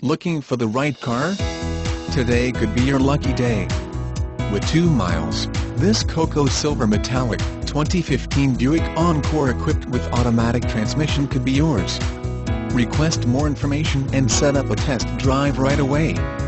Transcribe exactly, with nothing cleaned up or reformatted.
Looking for the right car? Today could be your lucky day. With two miles, this Cocoa Silver Metallic, twenty fifteen Buick Encore equipped with automatic transmission could be yours. Request more information and set up a test drive right away.